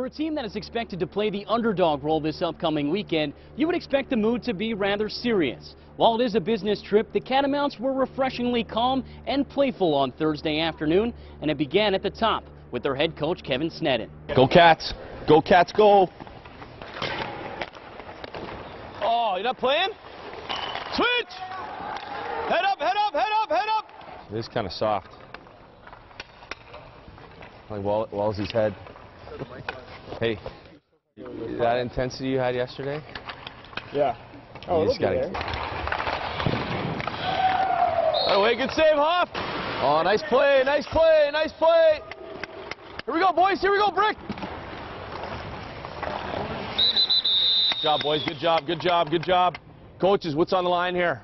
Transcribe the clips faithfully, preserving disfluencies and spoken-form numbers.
a team that is expected to play the underdog role this upcoming weekend, you would expect the mood to be rather serious. While it is a business trip, the Catamounts were refreshingly calm and playful on Thursday afternoon, and it began at the top with their head coach Kevin Sneddon. Go Cats! Go Cats, go! Oh, you're not playing? Switch! Head up, head up, head up, head up! It is kind of soft. Like Wall Wallsie's head. Hey, that intensity you had yesterday? Yeah. Oh, you just gotta. Oh, wait, good save, Hoff! Oh, nice play, nice play, nice play! Here we go, boys, here we go, Brick! Good job, boys, good job, good job, good job. Coaches, what's on the line here?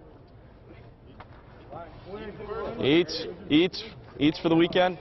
Eats, eats, eats for the weekend.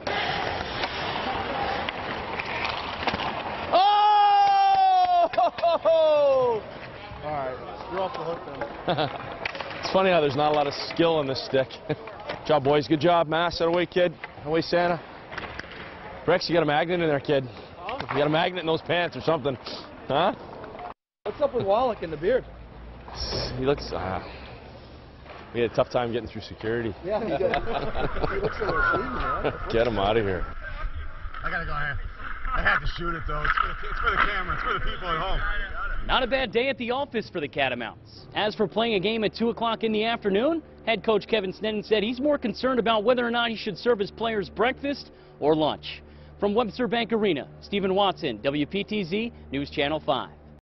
Oh! All right, you're off the hook then. It's funny how there's not a lot of skill in this stick. Good job, boys. Good job, Mass. That away, kid. That away, Santa. Rex, you got a magnet in there, kid. Huh? You got a magnet in those pants or something. Huh? What's up with Wallach and the beard? He looks... Uh, we had a tough time getting through security. Yeah, he, got, he looks like a man. Get him out of here. I gotta go ahead. I had to shoot it, though. It's for, the, it's for the camera. It's for the people at home. Not a bad day at the office for the Catamounts. As for playing a game at two o'clock in the afternoon, head coach Kevin Sneddon said he's more concerned about whether or not he should serve his players breakfast or lunch. From Webster Bank Arena, Stephen Watson, W P T Z News Channel five.